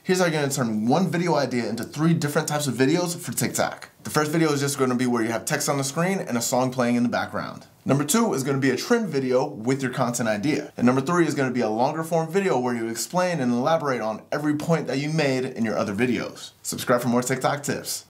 Here's how you're gonna turn one video idea into 3 different types of videos for TikTok. The first video is just gonna be where you have text on the screen and a song playing in the background. Number 2 is gonna be a trend video with your content idea. And number 3 is gonna be a longer form video where you explain and elaborate on every point that you made in your other videos. Subscribe for more TikTok tips.